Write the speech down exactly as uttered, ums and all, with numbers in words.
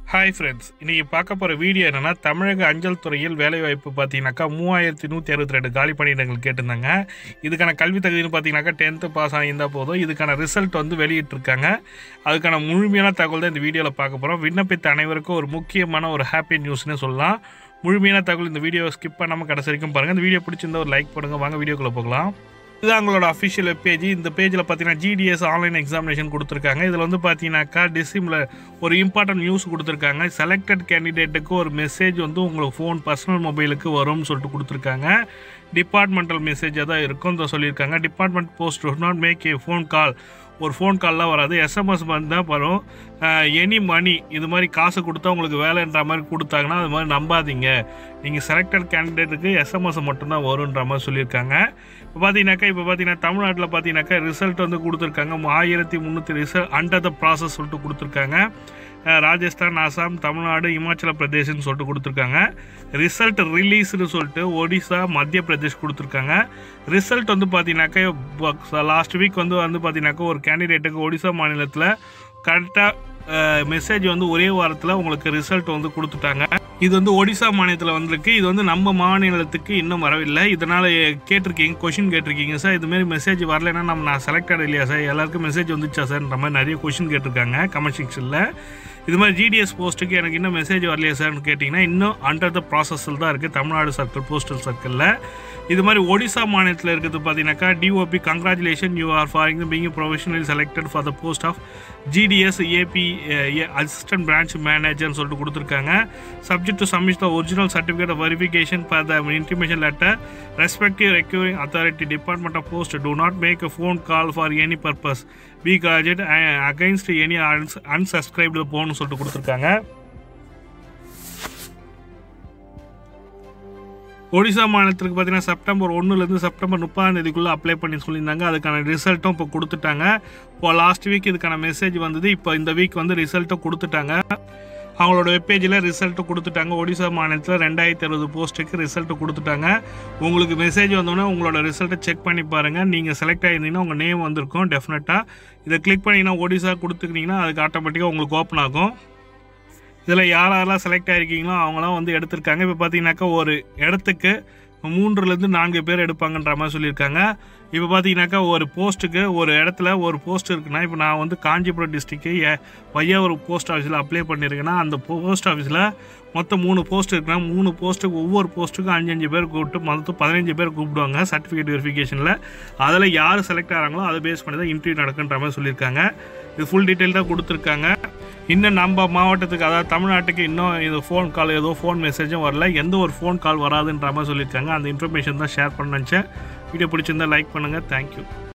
Hi friends, இன்றைக்கி பார்க்க போகிற வீடியோ என்னென்னா, தமிழக அஞ்சல் துறையில் வேலைவாய்ப்பு பார்த்தீங்கன்னாக்கா மூவாயிரத்தி நூற்றி அறுபத்தி ரெண்டு காலி பணியிடங்கள் கேட்டிருந்தாங்க. இதுக்கான கல்வி தகுதின்னு பார்த்தீங்கன்னாக்கா டென்த்து பாஸ் ஆகியிருந்தால் போதும். இதுக்கான ரிசல்ட் வந்து வெளியிட்டிருக்காங்க. அதுக்கான முழுமையான தகவல் தான் இந்த வீடியோவில் பார்க்க போகிறோம். விண்ணப்பித்த அனைவருக்கும் ஒரு முக்கியமான ஒரு ஹாப்பி நியூஸ்னு சொல்லலாம். முழுமையான தகவல் இந்த வீடியோவை ஸ்கிப் பண்ணாமல் கடைசி வரைக்கும் பாருங்கள். இந்த வீடியோ பிடிச்சிருந்தா ஒரு லைக் பண்ணுங்கள். வாங்க வீடியோக்குள்ளே போகலாம். இதுதான் உங்களோட அஃபிஷியல் வெப் பேஜ். இந்த பேஜில் பார்த்தீங்கன்னா ஜிடிஎஸ் ஆன்லைன் எக்ஸாமினேஷன் கொடுத்துருக்காங்க. இதில் வந்து பார்த்தீங்கன்னாக்கா டிசிமில் ஒரு இம்பார்ட்டன்ட் நியூஸ் கொடுத்துருக்காங்க. செலக்டட் கேண்டிடேட்டுக்கு ஒரு மெசேஜ் வந்து உங்களுக்கு ஃபோன் பர்சனல் மொபைலுக்கு வரும்னு சொல்லிட்டு கொடுத்துருக்காங்க. டிபார்ட்மெண்டல் மெசேஜாக தான் இருக்கும் இதை சொல்லியிருக்காங்க. Department post to not make a phone call. ஒரு ஃபோன் கால்லாம் வராது, எஸ்எம்எஸ் வந்து தான் வரும். எனி மணி இது மாதிரி காசு கொடுத்தா உங்களுக்கு வேலைன்ற மாதிரி கொடுத்தாங்கன்னா அது மாதிரி நம்பாதீங்க. நீங்கள் செலக்டட் கேண்டிடேட்டுக்கு எஸ்எம்எஸ் மட்டும்தான் வருன்ற மாதிரி சொல்லியிருக்காங்க. இப்போ பார்த்தீங்கன்னாக்கா இப்போ பார்த்தீங்கன்னா தமிழ்நாட்டில் பார்த்தீங்கன்னாக்கா ரிசல்ட் வந்து கொடுத்துருக்காங்க. ஆயிரத்தி முந்நூற்றி ரிசல்ட் அண்டர் த ப்ராசஸ் சொல்லிட்டு கொடுத்துருக்காங்க. ராஜஸ்தான், அசாம், தமிழ்நாடு, இமாச்சல பிரதேஷ்னு சொல்லிட்டு கொடுத்துருக்காங்க. ரிசல்ட் ரிலீஸ்னு சொல்லிட்டு ஒடிசா, மத்திய பிரதேஷ் கொடுத்துருக்காங்க. ரிசல்ட் வந்து பார்த்தீங்கன்னாக்கா லாஸ்ட் வீக் வந்து வந்து பார்த்தீங்கன்னாக்கா ஒரு கேண்டிடேட்டுக்கு ஒடிசா மாநிலத்தில் கரெக்டாக மெசேஜ் வந்து ஒரே வாரத்தில் உங்களுக்கு ரிசல்ட் வந்து கொடுத்துட்டாங்க. இது வந்து ஒடிசா மாநிலத்தில் வந்திருக்கு. இது வந்து நம்ம மாநிலத்துக்கு இன்னும் வரவில்லை. இதனால் கேட்டிருக்கீங்க, கொஷின் கேட்டிருக்கீங்க சார், இதுமாரி மெசேஜ் வரலைன்னா நம்ம நான் செலக்டட் இல்லையா சார், எல்லாருக்கும் மெசேஜ் வந்துச்சா சார்ன்ற மாதிரி நிறைய கொஷின் கேட்டிருக்காங்க கமெண்ட் செக்ஷனில். இது மாதிரி ஜிடிஎஸ் போஸ்ட்டுக்கு எனக்கு இன்னும் மெசேஜ் வரலையா சார்னு கேட்டிங்கன்னா இன்னும் அண்டர் த ப்ராசஸில் தான் இருக்குது தமிழ்நாடு சர்க்கிள் போஸ்டல் சர்க்கிளில். இது மாதிரி ஒடிசா மாநிலத்தில் இருக்கிறது பார்த்தீங்கன்னாக்கா DOP congratulation, you are faring being professionally selected for the post of GDS AB assistant branch மேனேஜர்னு சொல்லிட்டு கொடுத்துருக்காங்க. Subject to submit the original certificate of verification for the intimation letter respective requiring authority department of post to not make a phone call for any purpose be gadget against any unsubscribed போன்னு சொல்லிட்டு கொடுத்துருக்காங்க. ஒடிசா மாநிலத்திற்கு பார்த்தீங்கன்னா September ஒன்றுலேருந்து September முப்பதாம் தேதிக்குள்ளே apply பண்ணி சொல்லியிருந்தாங்க. அதுக்கான ரிசல்ட்டும் இப்போ கொடுத்துட்டாங்க. இப்போ லாஸ்ட் வீக் இதுக்கான மெசேஜ் வந்தது. இப்போ இந்த வீக் வந்து ரிசல்ட்டும் கொடுத்துட்டாங்க. அவங்களோட வெப்பேஜில் ரிசல்ட்டு கொடுத்துட்டாங்க. ஒடிசா மாநிலத்தில் ரெண்டாயிரத்தி அறுபது போஸ்ட்டுக்கு ரிசல்ட்டு கொடுத்துட்டாங்க. உங்களுக்கு மெசேஜ் வந்தோடனே உங்களோட ரிசல்ட்டை செக் பண்ணி பாருங்கள். நீங்கள் செலக்ட் ஆகியிருந்தீங்கன்னா உங்கள் நேம் வந்திருக்கும் டெஃபினட்டாக. இதை கிளிக் பண்ணிங்கன்னா ஒடிசா கொடுத்துக்கிட்டிங்கன்னா அதுக்கு ஆட்டோமேட்டிக்காக உங்களுக்கு ஓப்பன் ஆகும். இதில் யார் யாரெல்லாம் செலக்ட் ஆகிருக்கீங்களோ அவங்களாம் வந்து எடுத்திருக்காங்க. இப்போ பார்த்தீங்கன்னாக்கா ஒரு இடத்துக்கு மூன்றுலேருந்து நான்கு பேர் எடுப்பாங்கன்ற மாதிரி சொல்லியிருக்காங்க. இப்போ பார்த்தீங்கன்னாக்கா ஒரு போஸ்ட்டுக்கு ஒரு இடத்துல ஒரு போஸ்ட் இருக்குன்னா, இப்போ நான் வந்து காஞ்சிபுரம் டிஸ்ட்ரிக்ட்டு வையா ஒரு போஸ்ட் ஆஃபீஸில் அப்ளை பண்ணியிருக்கேன்னா அந்த போஸ்ட் ஆஃபீஸில் மொத்தம் மூணு போஸ்ட் இருக்குன்னா மூணு போஸ்ட்டுக்கு ஒவ்வொரு போஸ்ட்டுக்கும் அஞ்சு அஞ்சு பேர் கூப்பிட்டு மொத்தம் பதினஞ்சு பேர் கூப்பிடுவாங்க சர்டிஃபிகேட் வெரிஃபிகேஷனில். அதில் யார் செலக்ட் ஆகிறாங்களோ அதை பேஸ் பண்ணி தான் இன்டர்வியூ நடக்குன்ற மாதிரி சொல்லியிருக்காங்க. இது ஃபுல் டீட்டெயில் தான் கொடுத்துருக்காங்க. இன்னும் நம்ம மாவட்டத்துக்கு அதாவது தமிழ்நாட்டுக்கு இன்னும் இது ஃபோன் கால் ஏதோ ஃபோன் மெசேஜும் வரல, எந்த ஒரு ஃபோன் கால் வராதுன்ற மாதிரி சொல்லியிருக்காங்க. அந்த இன்ஃபர்மேஷன் தான் ஷேர் பண்ண நினச்சேன். வீடியோ பிடிச்சிருந்தா லைக் பண்ணுங்கள். தேங்க்யூ.